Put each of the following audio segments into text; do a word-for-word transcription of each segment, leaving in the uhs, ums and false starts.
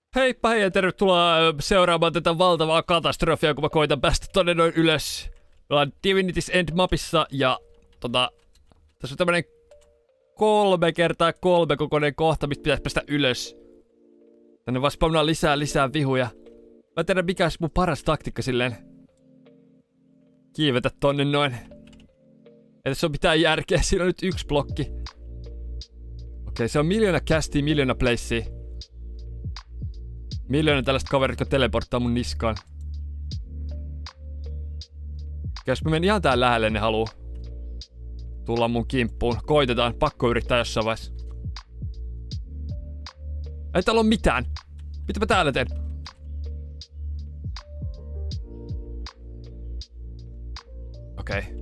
Heippa hei ja tervetuloa seuraamaan tätä valtavaa katastrofia, kun mä koitan päästä tonne noin ylös. Me ollaan Divinity's End mapissa ja tota... Tässä on tämmönen kolme kertaa kolme kokoinen kohta, mistä pitäisi päästä ylös. Tänne vaan spawnaa lisää lisää vihuja. Mä en tiedä mikä olisi mun paras taktiikka silleen. Kiivetä tonne noin. Ei tässä ole mitään järkeä, siinä on nyt yksi blokki. Okei, se on miljoona castia, miljoona placea. Miljoona tällaista kaverit, jotka teleporttaa mun niskaan. Jos mä menen ihan tää lähelle, ne haluu tulla mun kimppuun. Koitetaan, pakko yrittää jossain vaiheessa. Ei täällä oo mitään. Mitä mä täällä teen? Okei. Okay.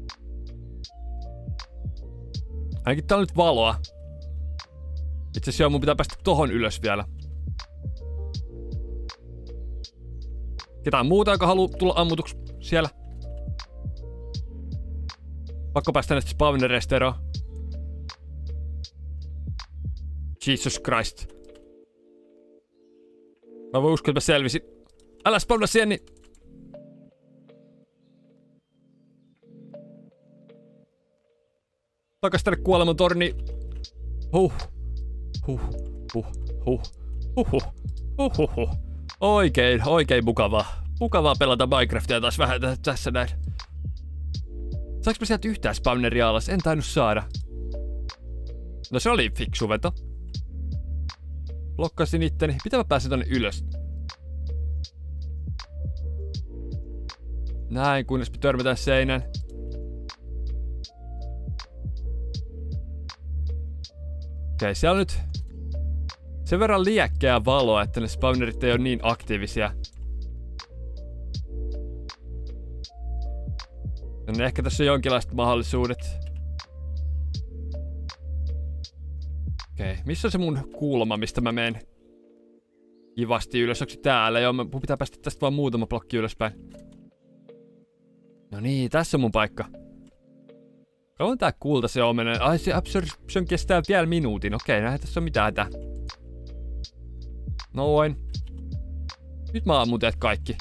Ainakin täällä on nyt valoa. Itse asiassa mun pitää päästä tohon ylös vielä. Ketään muuta, joka haluu tulla ammutuksi siellä? Pakko päästä näistä spawnereista eroon. Jesus Christ. Mä voin uskoa, että mä selvisin. Älä spawna siihen, niin... Takas tänne kuoleman torni. Huh. Huh. Huh. Huh. Huh. Huh. Huh. Huh. Huh. Oikein, oikein mukavaa. Mukavaa pelata Minecraftia taas vähän tässä näin. Saanko mä sieltä yhtään spawneria alas? En tainnut saada. No se oli fiksu veto. Blokkasin itteni. Mitä mä pääsin tonne ylös? Näin, kunnes me törmätään seinään. Okei, siellä on nyt sen verran liekkeä valoa, että ne spawnerit ei ole niin aktiivisia. No ehkä tässä on jonkinlaiset mahdollisuudet. Okei, missä on se mun kulma, mistä mä menen kivasti ylös? Onko se täällä? Joo, mun pitää päästä tästä vaan muutama blokki ylöspäin. No niin, tässä on mun paikka. Kauan tää kulta se on menee. Ai se absorption kestää vielä minuutin. Okei, näin tässä on mitään hätää. Noin. Nyt mä ammun teet kaikki.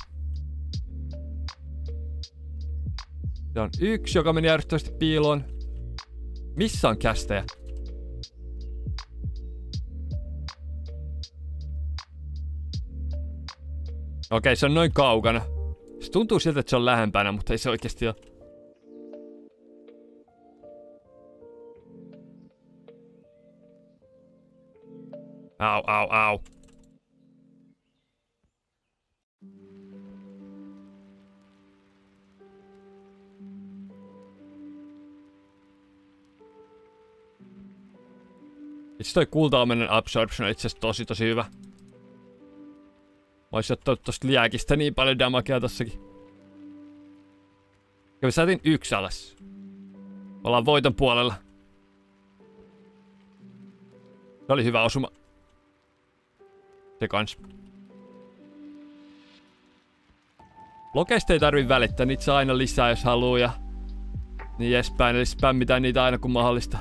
Se on yksi, joka meni järjestöisesti piiloon. Missä on kästejä? Okei, se on noin kaukana. Se tuntuu siltä, että se on lähempänä, mutta ei se oikeesti ole. Au, au, au. Itse toi kultaaminen absorption on itse asiassa tosi tosi hyvä. Mä oisin ottanut tosta liäkistä niin paljon damagea tossakin. Ja me saatiin yksi alas. Ollaan voiton puolella. Se oli hyvä osuma. Se kans. Blokeista ei tarvii välittää, niitä saa aina lisää jos haluu ja niin edespäin, eli spämmitään niitä aina kun mahdollista.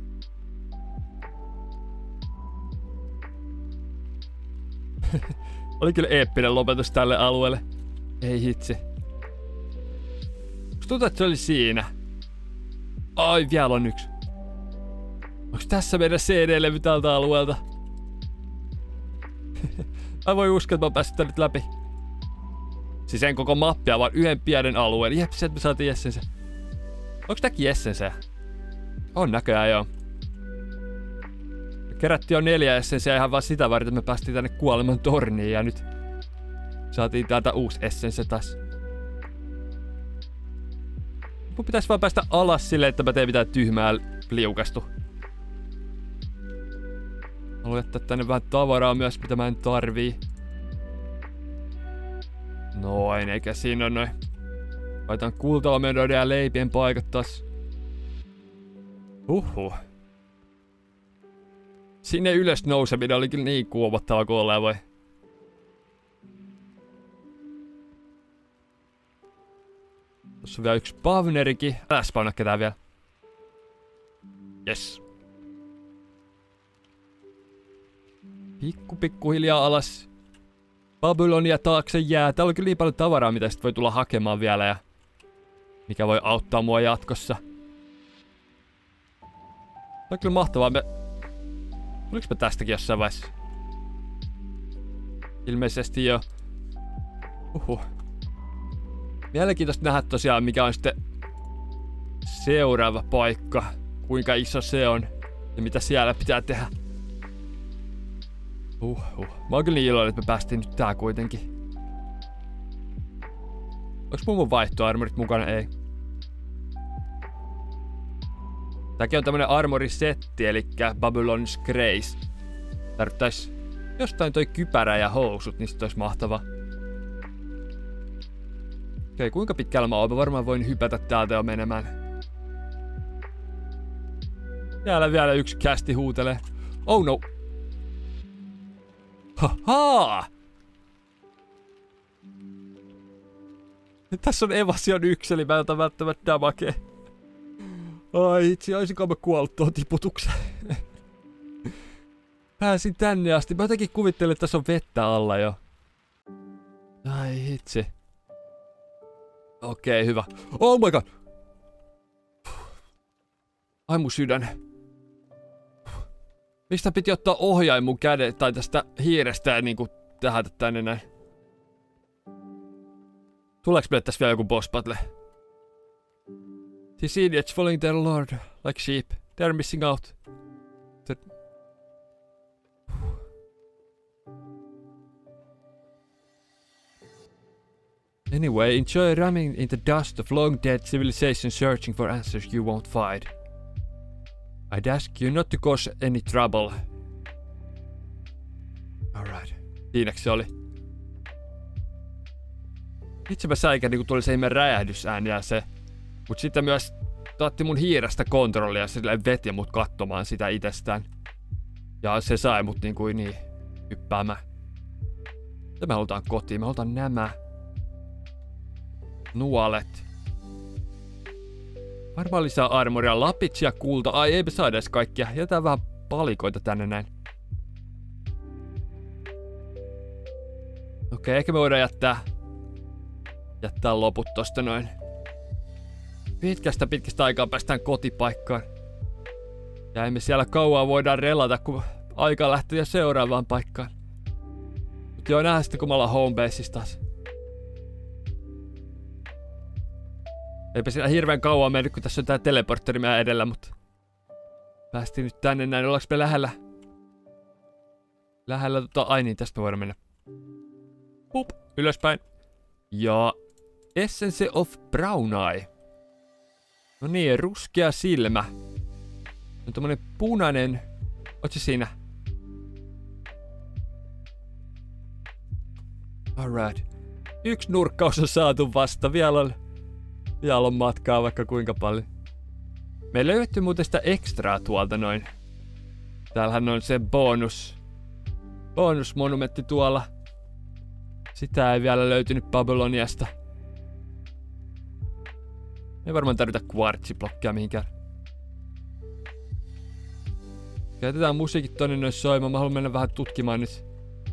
Oli kyllä eeppinen lopetus tälle alueelle. Ei hitsi. Musta tuntuu, että se oli siinä. Ai, vielä on yksi. Onks tässä meidän C D-levy tältä alueelta? Mä voin uskoa, että mä oon päässyt tänne läpi. Siis en koko mappia, vaan yhden pienen alueen. Jep, sieltä me saatiin essensä. Onks tääkin essensä? On näköjään joo. Me kerättiin jo neljä essensiä ihan vaan sitä varten, että me päästiin tänne kuoleman torniin ja nyt saatiin täältä uusi essensä taas. Mun pitäis vaan päästä alas silleen, että mä teen mitään tyhmää liukastu. Haluan jättää tänne vähän tavaraa myös, mitä mä en tarvii. Noin, eikä siinä on noin. Laitan kultaomedoiden ja leipien paikat taas. Huhhuh. Sinne ylös nouseminen oli kyllä niin kuomottava kuin ollaan voi. Tossa on vielä yksi spavnerikin. Älä spawna ketään vielä. Yes. Pikku pikku hiljaa alas. Babylonia taakse jää. Täällä on kyllä niin paljon tavaraa, mitä sit voi tulla hakemaan vielä ja mikä voi auttaa mua jatkossa. On kyllä mahtavaa. Me... Tuliko me tästäkin jossain vaiheessa? Ilmeisesti jo. Uhuh. Mielenkiintoista nähdä tosiaan, mikä on sitten seuraava paikka. Kuinka iso se on ja mitä siellä pitää tehdä. Uhuh. Mä oon kyllä niin iloinen, että me päästiin nyt tää kuitenkin. Onks mun mun vaihtoarmorit mukana? Ei. Tääkin on tämmönen armorisetti, eli Babylon's Grace. Tarvittais jostain toi kypärä ja housut, niin sit ois mahtava. Okei, kuinka pitkällä mä oon? Mä varmaan voin hypätä täältä jo menemään. Täällä vielä yksi kästi huutelee. Oh no! Haha! Tässä on Evasion yksi, eli mä en ota välttämättä damakee. Ai itse, olisinko mä kuollut tuohon tiputukseen. Pääsin tänne asti. Mä jotenkin kuvittelin, että tässä on vettä alla jo. Ai itse. Okei, hyvä. Oh my god! Ai mun sydän. Mistä piti ottaa ohjain mun kädet tai tästä hiirestä ja niinku tähätä tänne näin? Tuleeks meille tässä vielä joku boss battle? These idiots following their lord like sheep. They're missing out. The... Anyway, enjoy running in the dust of long dead civilization searching for answers you won't find. I'd ask you not to cause any trouble. Alright. Siinäks se oli? Itse mä säikähdin, kun tuli se ihme räjähdysääni ja se. Mut sitten myös otti mun hiirestä kontrollia ja se veti mut katsomaan sitä itsestään. Ja se sai mut niin kuin niin hyppäämään. Ja me halutaan kotiin, me halutaan nämä. Nuolet. Varmaan lisää armoria, lapitsia, kulta. Ai ei me saada edes kaikkia. Jätään vähän palikoita tänne näin. Okei, ehkä me voidaan jättää jättää loput tosta noin. Pitkästä pitkästä aikaa päästään kotipaikkaan. Ja emme siellä kauan voidaan relata, kun aika lähtee seuraavaan paikkaan. Mut joo, nähdään sitten kun me ollaan homebaseissa taas. Eipä siinä hirveän kauan mennyt, kun tässä on tää teleportteri meidän edellä, mutta päästiin nyt tänne näin. Ollaanko me lähellä? Lähellä tota... Ai niin, tästä me voidaan mennä. Pup, ylöspäin. Ja Essence of Brown Eye. No niin, ruskea silmä. On tommonen punainen. Oot se siinä? Alright. Yksi nurkkaus on saatu vasta. Vielä on, vielä on matkaa vaikka kuinka paljon. Me löydetty muuten sitä ekstraa tuolta noin. Täällähän on se bonus. Bonusmonumentti tuolla. Sitä ei vielä löytynyt Babyloniasta. Ei varmaan tarvita kvartsiblokkia mihinkään. Käytetään musiikit tonne noin soimaan. Mä haluan mennä vähän tutkimaan nyt.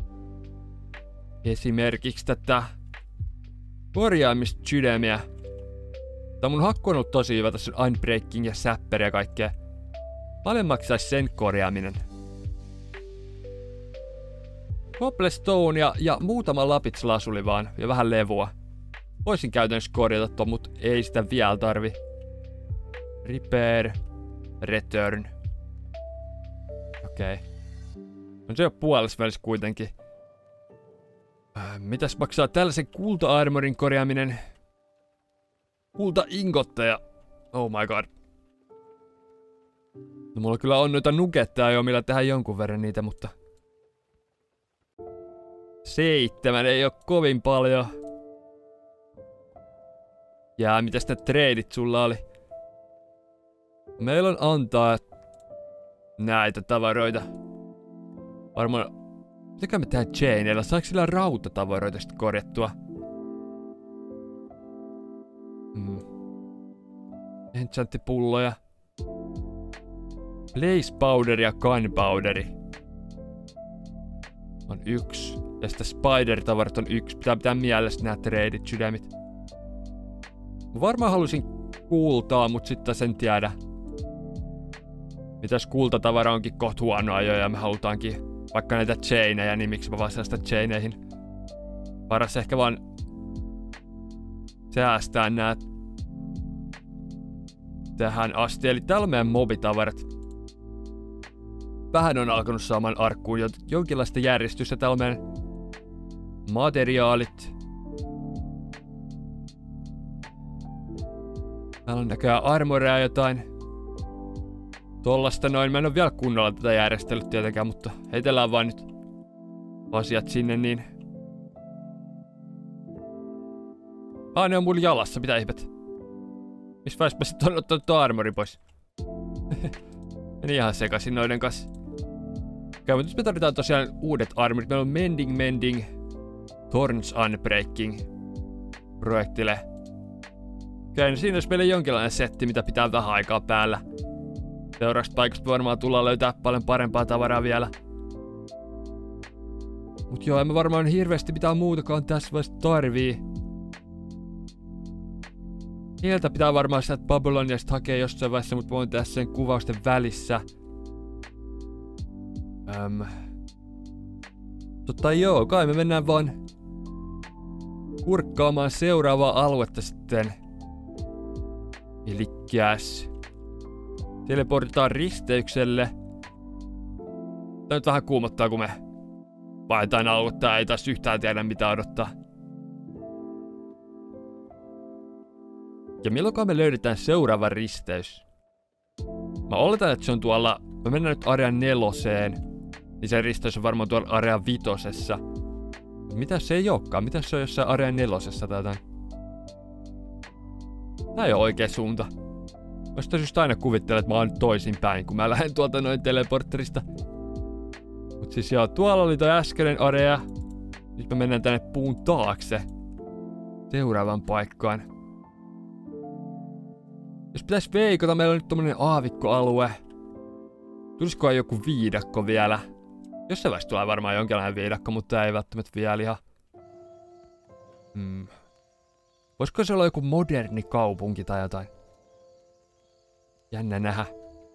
Esimerkiksi tätä korjaamissydämiä. Tää mun hakku on ollut tosi hyvä. Tässä on unbreaking ja sapper ja kaikkea. Paljon maksaisi sen korjaaminen. Cobblestone ja, ja muutama lapitslasuli vaan. Ja vähän levua. Voisin käytännössä korjata ton, mut ei sitä vielä tarvi. Repair. Return. Okei. Okay. On se jo puolessa välissä kuitenkin. Äh, mitäs maksaa tällaisen kulta-armorin korjaaminen? Kulta-ingotteja. Oh my god. No mulla kyllä on noita nuggetteja jo, millä tehdään jonkun verran niitä, mutta... Seitsemän ei oo kovin paljon. Jaa, mitäs ne treidit sulla oli? Meillä on antaa näitä tavaroita. Varmaan... Mitäkään me tehdään chaineilla? Saaks sillä rautatavaroita sit korjattua? Hmm. Enchanttipulloja. Blaze powderi ja gunpowderi. On yksi. Ja sitten Spider-tavarat on yksi. Pitää pitää mielessä nää treidit, sydämit. Mä varmaan halusin kultaa, mut sitten sen tiedä. Mitäs kultatavara onkin kohta huonoa jo ja me halutaankin vaikka näitä chainejä, niin miksi mä vaan sitä chaineihin. Paras ehkä vaan säästää nää tähän asti. Eli täällä on meidän mobitavarat. Vähän on alkanut saamaan arkkuun jo jonkinlaista järjestystä. Täällä on meidän materiaalit. Täällä on näköjään armorea jotain. Tollasta noin. Mä en oo vielä kunnolla tätä järjestellyt tietenkään, mutta heitellään vaan nyt asiat sinne niin. Ah, ne on mulla jalassa, mitä ihmet. Missä vaiheessa mä sit on ottanut tuon armori pois? Meni ihan sekaisin noiden kanssa. Okei, mutta nyt me tarvitaan tosiaan uudet armorit. Meillä on Mending, Mending, Thorns Unbreaking projektille. Okei, no siinä olisi meillä jonkinlainen setti, mitä pitää vähän aikaa päällä. Seuraavasta paikasta varmaan tullaan löytää paljon parempaa tavaraa vielä. Mut joo, emme varmaan hirveästi mitään muutakaan tässä vaiheessa tarvii. Sieltä pitää varmaan sieltä Babyloniasta hakea jossain vaiheessa, mutta voin tehdä sen kuvausten välissä. Öm. Totta joo, kai me mennään vaan kurkkaamaan seuraavaa aluetta sitten. Elikkäs teleportitaan risteykselle. Tää nyt vähän kuumottaa, kun me vaihdetaan aluetta ja ei taas yhtään tiedä mitä odottaa. Ja milloinkaan me löydetään seuraava risteys? Mä oletan, että se on tuolla. Mä mennään nyt Area neloseen. Niin se risteys on varmaan tuolla Area vitosessa. Mitä se ei olekaan? Mitä se on jossain Area nelosessa tai jotain? Tää ei oo oikea suunta. Mä sitä just aina kuvittelen, että mä oon toisinpäin, kun mä lähden tuolta noin teleporterista. Mut siis joo, tuolla oli toi äskeinen area. Nyt me mennään tänne puun taakse. Seuraavan paikkaan. Jos pitäis veikata, meillä on nyt tommonen aavikkoalue. Tulisikohan joku viidakko vielä? Jossain vaiheessa tulee varmaan jonkinlainen viidakko, mutta ei välttämättä vielä ihan. Hmm. Voisiko se olla joku moderni kaupunki tai jotain? Jännä nähdä.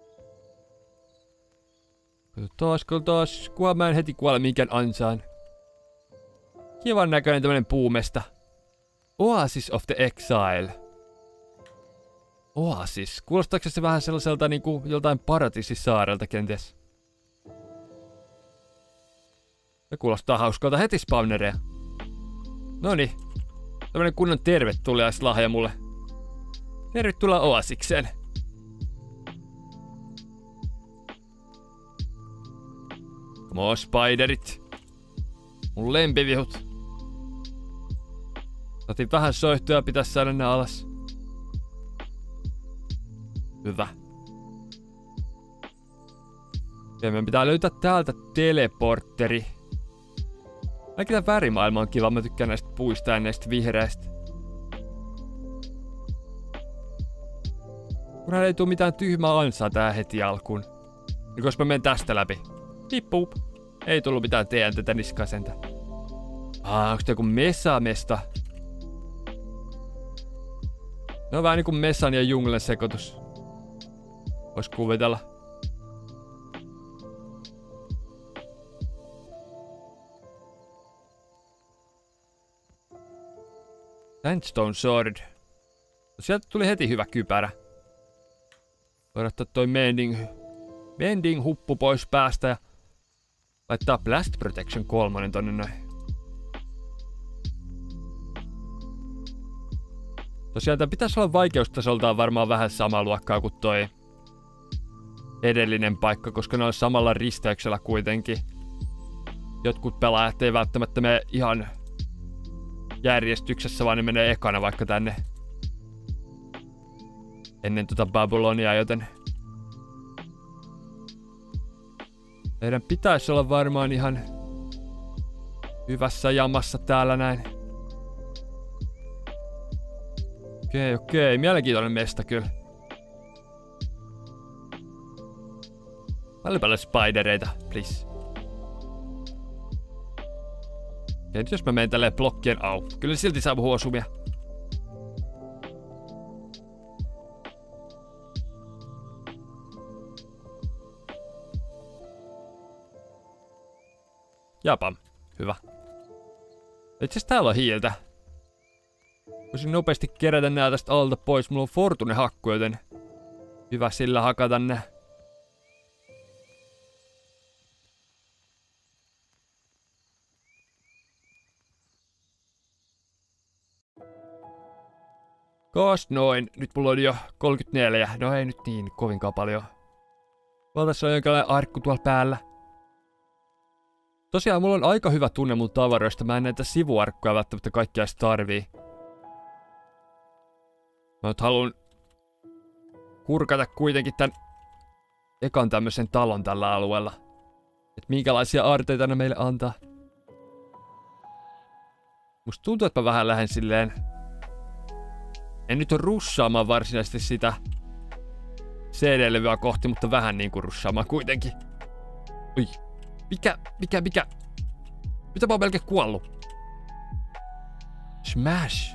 Katsotaan, katsotaan. Kunhan mä en heti kuole minkään ansaan. Kivan näköinen tämmönen puumesta. Oasis of the Exile. Oasis. Kuulostaako se vähän sellaiselta niinku joltain paratiisisaarelta kenties? Se kuulostaa hauskalta heti spawnereja. Noniin. Tämmönen kunnon tervetuliaislahja mulle. Tervetuloa Oasikseen. Come on, spiderit. Mun lempivihut. Saatiin vähän soihtua ja pitäis saada nää alas. Hyvä. Ja meidän pitää löytää täältä teleportteri. Ainakin tää värimaailma on kiva, mä tykkään näistä puista ja näistä vihreistä. Kunhan ei tuu mitään tyhmää ansaa tää heti alkuun. Niin koska mä menen tästä läpi. Hippuup. Ei tullut mitään T N T:tä niskaa sentä. Ah, onks tää joku mesamesta? Ne on vähän niinku mesan ja junglen sekoitus. Vois kuvitella. Sandstone Sword. Sieltä tuli heti hyvä kypärä. Voidaan ottaa toi Mending, Mending huppu pois päästä ja laittaa Blast Protection kolmonen tonne noin. Tosiaan tää pitäisi olla vaikeustasoltaan varmaan vähän samaa luokkaa kuin toi edellinen paikka, koska ne on samalla risteyksellä kuitenkin. Jotkut pelaajat ei välttämättä mene ihan järjestyksessä, vaan ne menee ekana vaikka tänne ennen tota Babylonia, joten meidän pitäisi olla varmaan ihan hyvässä jamassa täällä näin. Okei, okei. Mielenkiintoinen mesta kyllä. Paljon paljon spidereita, please. Ja nyt jos mä menen tälleen blokkien au, kyllä silti saa osumia. Japam, hyvä. Itse asiassa täällä on hiiltä. Voisin nopeasti kerätä nää tästä alta pois. Mulla on Fortune hakku, joten hyvä sillä hakata nää. Koos noin. Nyt mulla on jo kolmekymmentäneljä. No ei nyt niin kovinkaan paljon. Mulla tässä on jonkinlainen arkku tuolla päällä. Tosiaan mulla on aika hyvä tunne mun tavaroista. Mä en näitä sivuarkkuja välttämättä kaikkia edes tarvii. Mä nyt haluun kurkata kuitenkin tän ekan tämmösen talon tällä alueella. Et minkälaisia aarteita ne meille antaa. Musta tuntuu, että mä vähän lähden silleen... En nyt ole russaamaan varsinaisesti sitä C D-levyä kohti, mutta vähän niinku russaamaan kuitenkin. Ui. Mikä, mikä, mikä? Mitä mä oon melkein kuollut? Smash.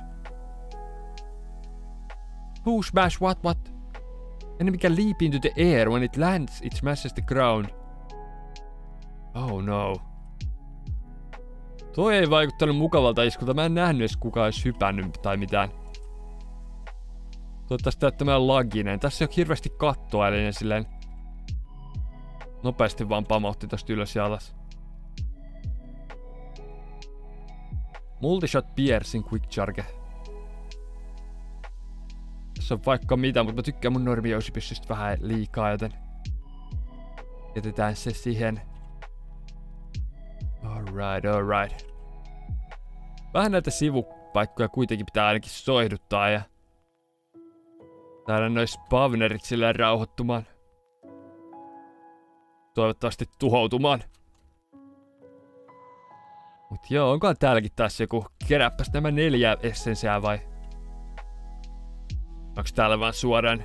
Who smash what what? Enemy can leap into the air when it lands, it smashes the ground. Oh no. Toi ei vaikuttanut mukavalta iskulta. Mä en nähnyt edes kukaan edes hypännyt tai mitään. Toivottavasti tää tämmönen laginen. Tässä ei oo hirveästi kattoa, eli ne silleen nopeasti vaan pamautti tosta ylös ja alas. Multishot piercing quick charge. Tässä on vaikka mitä, mutta mä tykkään mun normiousipyssystä vähän liikaa, joten jätetään se siihen. Alright, alright. Vähän näitä sivupaikkoja kuitenkin pitää ainakin soihduttaa ja saada noi spawnerit silleen rauhoittumaan. Toivottavasti tuhoutumaan. Mut joo, onkohan täälläkin taas joku? Kerääpäs nämä neljä essensiä vai? Onks täällä vaan suoraan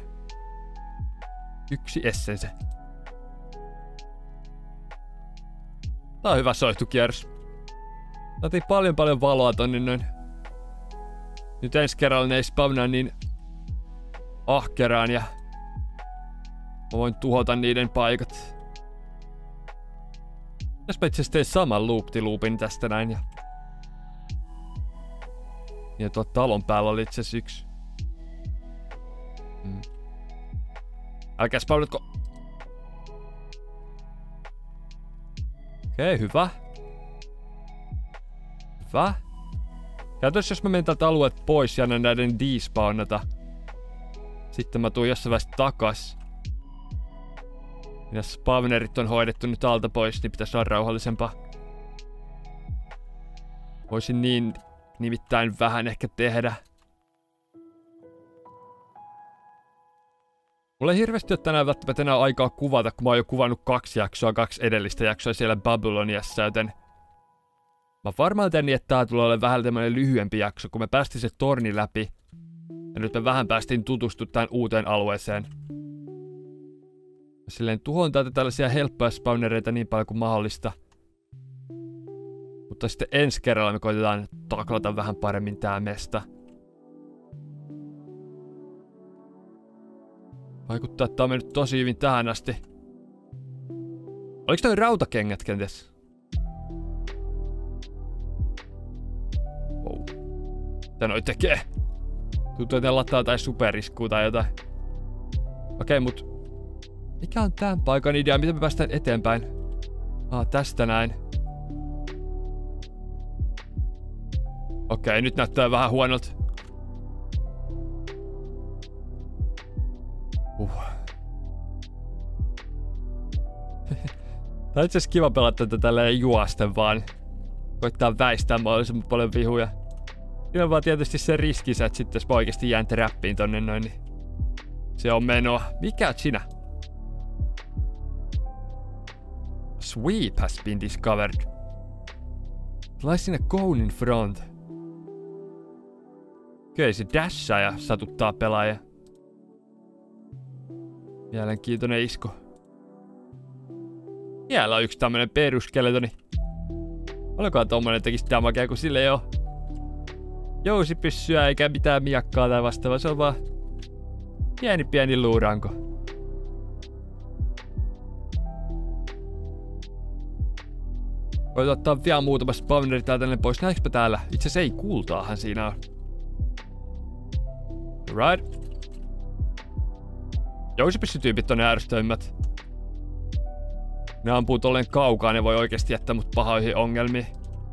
yksi essense? Tää on hyvä soihtukierros. Saatiin paljon paljon valoa tonne noin. Nyt ensi kerralla ne ei spawnaa niin ahkeraan ja mä voin tuhota niiden paikat. Jos mä itse asiassa teen saman loop-loopin tästä näin ja... Ja tuo talon päällä oli itse asiassa yksi. Hmm. Älkää spawnatko... Okei, okay, hyvä. Hyvä. Käytännössä jos mä menen tältä alueelta pois ja annan näiden despawnata. Sitten mä tuun jossain vaiheessa takas. Ja spawnerit on hoidettu nyt alta pois, niin pitäisi olla rauhallisempaa. Voisin niin nimittäin vähän ehkä tehdä. Mulla ei hirveästi ole tänään välttämättä enää aikaa kuvata, kun mä oon jo kuvannut kaksi jaksoa, kaksi edellistä jaksoa siellä Babyloniassa, joten... Mä varmaan tein niin, että tää tulee olemaan vähän tämmönen lyhyempi jakso, kun me päästiin se torni läpi. Ja nyt me vähän päästiin tutustumaan tähän uuteen alueeseen. Mä silleen tuhoan täältä tällaisia helppoja spawnereita niin paljon kuin mahdollista. Mutta sitten ensi kerralla me koitetaan taklata vähän paremmin tää mesta. Vaikuttaa, että tää on mennyt tosi hyvin tähän asti. Oliks toi rautakengät kenties? Wow. Mitä noi tekee? Tuntuu, että ne lataa tai superiskuu tai jotain. Okei, mut... Mikä on tämän paikan idea? Miten me päästään eteenpäin? Ah, tästä näin. Okei, nyt näyttää vähän huonolta. Uh. Tää on itse asiassa kiva pelata tätä tälleen juosten vaan. Koittaa väistää mahdollisimman paljon vihuja. Siinä on vaan tietysti se riskinsä, että sitten jos mä oikeesti jään trappiin tonne noin, niin se on menoa. Mikä oot sinä? Sweep has been discovered. Lies in a cone in front. Okei, se dashaa ja satuttaa pelaajia. Mielenkiintoinen isku. Siellä on yksi tämmönen peruskeletoni. Olikohan tommonen tekis damagea, kun sille ei oo jousipyssyä eikä mitään miakkaa tai vastaavaa. Se on vaan pieni pieni luuranko. Voit ottaa vielä muutama spawneri täältä pois. Näetkö täällä? Itse asiassa ei, kultaahan siinä on. Right. Jousipyssytyypit on ne ärsyttävimmät. Ne ampuu tolleen kaukaa, ne voi oikeesti jättää mut pahoihin ongelmiin.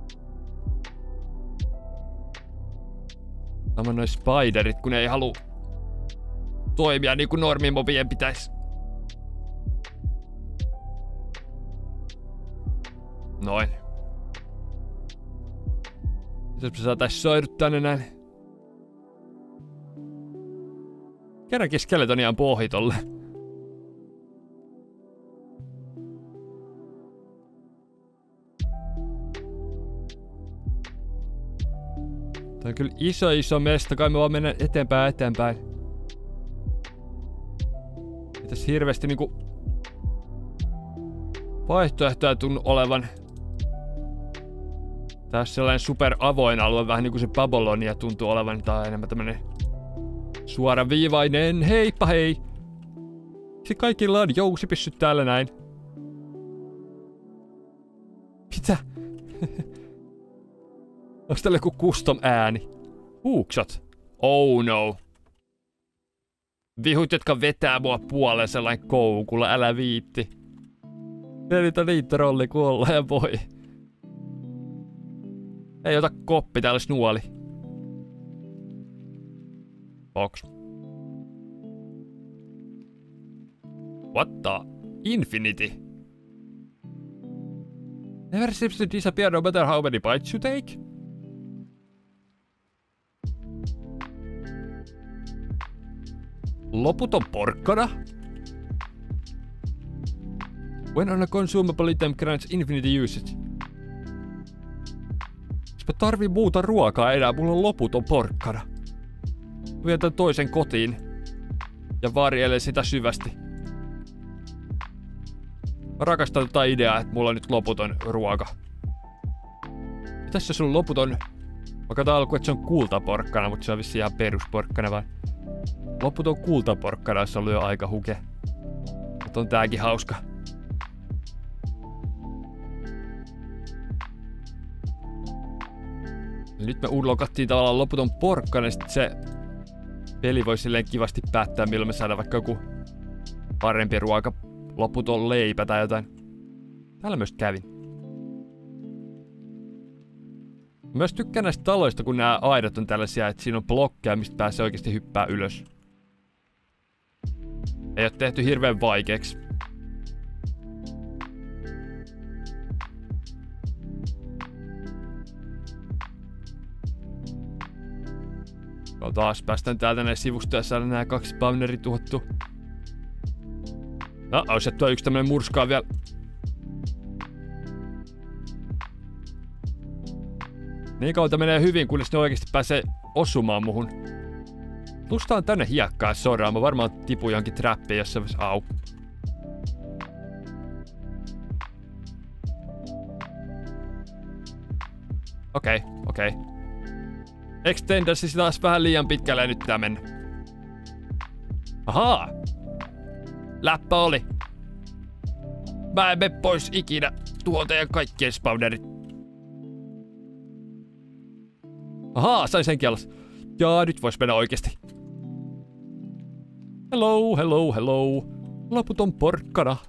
Samoin noi spiderit, kun ne ei halua toimia niin kuin normimobien pitäis. Noin. Jos me saatais soiduttaa ne näin. Kerrankin skeletonia ampuu ohi tolle. Tää on kyllä iso iso mesta, kai me vaan mennä eteenpäin eteenpäin. Ei tässä hirveesti niinku vaihtoehtoja tunnu olevan. Tässä sellainen super avoin alue, vähän niinku se Babylonia tuntuu olevan. Tää on enemmän tämmönen suoraviivainen. Heippa hei! Se kaikilla on jousipyssyt täällä näin. Mitä? Onks täällä joku custom ääni? Huuksot. Oh no. Vihut, jotka vetää mua puoleen sellainen koukulla, älä viitti. Pelit on niin trolli kuin olla ja voi. Ei ota koppi, täällä olisi nuoli. Box. What the? Infinity? Never seems to disappear no matter how many bites you take? Loputon porkkana? When on a consumable item grants infinity usage. Jos mä tarvii muuta ruokaa enää, mulla on loputon porkkana. Vietän toisen kotiin ja varjelen sitä syvästi. Mä rakastan tota ideaa, että mulla on nyt loputon ruoka. Mitäs se sun loputon? Mä katsoin alkuun, että se on kultaporkkana, mutta se on vissiin ihan perusporkkana vaan. Loputon kultaporkkana olisi ollut jo aika huke. Mutta on tääkin hauska. Nyt me unlockattiin tavallaan loputon porkkana, ja sit se peli voi silleen kivasti päättää, milloin me saadaan vaikka joku parempi ruoka, loputon leipä tai jotain. Täällä myös kävin. Myös tykkään näistä taloista, kun nämä aidat on tällaisia, että siinä on blokkeja, mistä pääsee oikeasti hyppää ylös. Ei oo tehty hirveän vaikeaksi. Taas päästään täältä näin sivusta ja saadaan nää kaksi spawnerit tuhottu. No, olisi tuo yksi tämmönen murskaa vielä. Niin kauan menee hyvin, kunnes ne oikeesti pääsee osumaan muhun. Plusta on tänne hiekkaa soraan. Mä varmaan tipun johonkin trappiin jossain vaiheessa. Au. Okei, okay, okei. Okay. Extendersi taas vähän liian pitkälle ja nyt pitää mennä. Ahaa! Läppä oli. Mä en mene pois ikinä tuolta ja kaikkien spawnerit. Ahaa, sain senkin alas. Jaa, nyt vois mennä oikeesti. Hello, hello, hello. Loputon porkkana.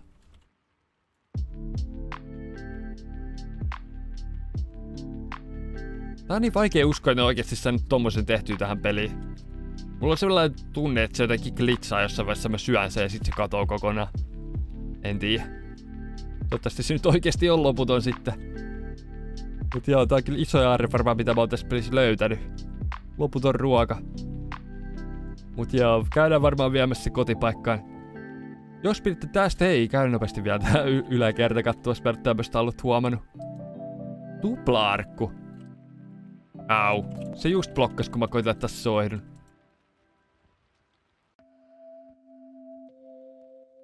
Tää on niin vaikea uskoa, että ne oikeesti saanut tommosen tehtyä tähän peliin. Mulla on sellainen tunne, että se jotenkin glitsaa jossain vaiheessa, mä syön sen ja sit se katoo kokonaan. En tiedä. Toivottavasti se nyt oikeesti on loputon sitten. Mut joo, tää on kyllä isoja arre varmaan mitä mä oon tässä pelissä löytänyt. Loputon ruoka. Mut joo, käydään varmaan viemässä se kotipaikkaan. Jos piditte tästä, hei, käy nopeasti vielä tää y- yläkerta katsoa, jos mä en tämmöstä ollut huomannut. Tupla-arkku. Au. Se just blokkas, kun mä koitan laittaa soihdun.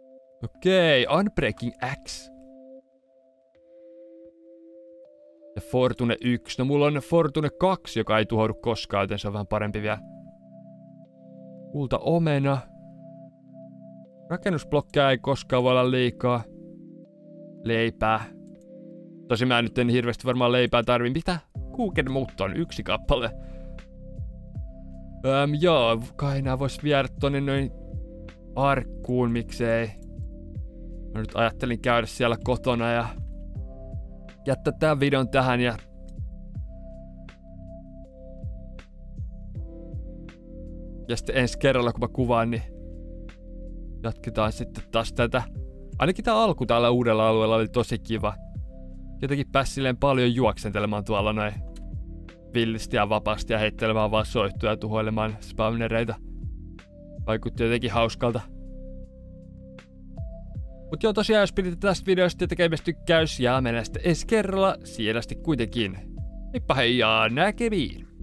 Okei, okay, Unbreaking Axe. Ja Fortune yksi. No mulla on Fortune kaksi, joka ei tuhoudu koskaan, joten se on vähän parempi vielä. Kulta omena. Rakennusblokkeja ei koskaan voi olla liikaa. Leipää. Tosi mä nyt en hirveästi varmaan leipää tarvi. Mitä? Kuuken muutto on yksi kappale. Öm, joo, kai nää vois viedä tonne noin arkkuun, miksei. Mä nyt ajattelin käydä siellä kotona ja jättää tän videon tähän ja ja sitten ensi kerralla kun mä kuvaan, niin jatketaan sitten taas tätä. Ainakin tää alku täällä uudella alueella oli tosi kiva. Jotenkin pääsi silleen paljon juoksentelemaan tuolla noin villisti ja vapaasti ja heittelemään vaan soittuja ja tuhoilemaan spawnereita. Vaikutti jotenkin hauskalta. Mut joo, tosiaan jos piditte tästä videosta ja tekemästä tykkäys ja mennään sitten ensi kerralla sielästi kuitenkin. Heippa hei ja näkemiin!